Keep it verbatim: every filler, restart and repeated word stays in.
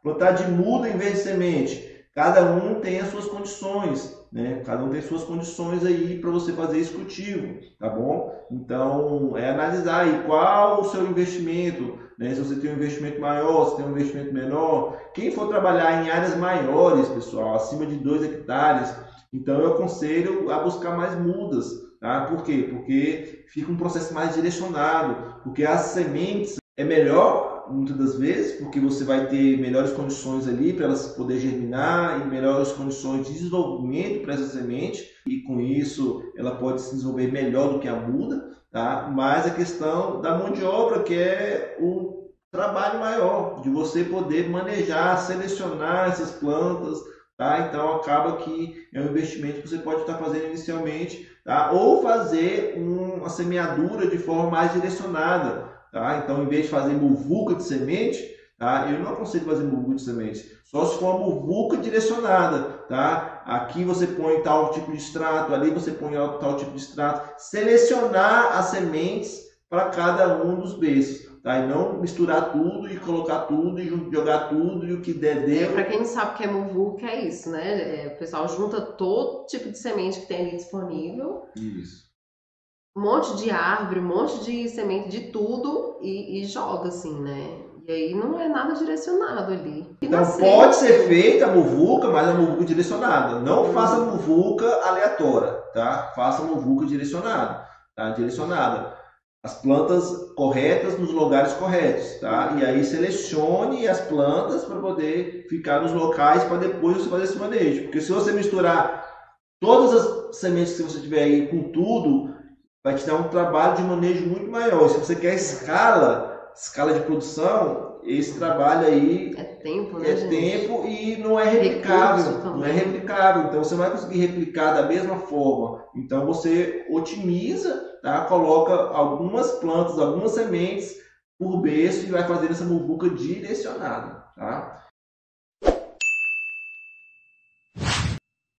plantar de muda em vez de semente. Cada um tem as suas condições, né? Cada um tem suas condições aí para você fazer esse cultivo, tá bom? Então, é analisar aí qual o seu investimento, né? Se você tem um investimento maior, se tem um investimento menor. Quem for trabalhar em áreas maiores, pessoal, acima de dois hectares, então eu aconselho a buscar mais mudas, tá? Por quê? Porque fica um processo mais direcionado, porque as sementes é melhor muitas das vezes, porque você vai ter melhores condições ali para elas poder germinar e melhores condições de desenvolvimento para essa semente, e com isso ela pode se desenvolver melhor do que a muda, tá? Mas a questão da mão de obra, que é o trabalho maior, de você poder manejar, selecionar essas plantas, tá? Então acaba que é um investimento que você pode estar fazendo inicialmente, tá? Ou fazer uma semeadura de forma mais direcionada. Tá? Então, em vez de fazer muvuca de semente, tá? Eu não aconselho fazer muvuca de semente, só se for uma muvuca direcionada. Tá? Aqui você põe tal tipo de extrato, ali você põe tal tipo de extrato. Selecionar as sementes para cada um dos berços. Tá? E não misturar tudo e colocar tudo e jogar tudo e o que der deu. É, para quem não sabe o que é muvuca, é isso, né? É, o pessoal junta todo tipo de semente que tem ali disponível. Isso. Um monte de árvore, um monte de semente de tudo e, e joga assim, né? E aí não é nada direcionado ali. E Então nascer, pode ser feita a muvuca, mas a muvuca direcionada. Não Uhum. faça muvuca aleatória, tá? Faça muvuca direcionada, tá? Direcionada. As plantas corretas nos lugares corretos, tá? E aí selecione as plantas para poder ficar nos locais para depois você fazer esse manejo. Porque se você misturar todas as sementes que você tiver aí com tudo, vai te dar um trabalho de manejo muito maior. Se você quer escala, escala de produção, esse trabalho aí é tempo, né, é gente? tempo e não é replicável. Não é replicável. Então você não vai conseguir replicar da mesma forma. Então você otimiza, tá? Coloca algumas plantas, algumas sementes por berço e vai fazer essa muvuca direcionada, tá?